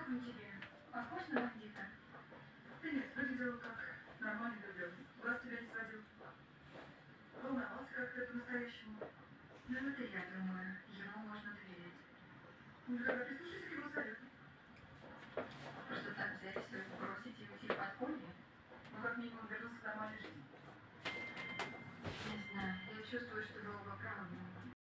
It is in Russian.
он тебе? Похож на бандита? Да нет, выглядел как нормальный влюбленный. Глаз тебя не сводил. Волновался как-то по-настоящему. Ну вот и я думаю, ему можно доверять. Ну тогда прислушайся к его совету. Что так взять все, бросить и уйти в подполье? Ну как минимум вернуться к нормальной жизни. Не знаю, я чувствую, что вы оба правы.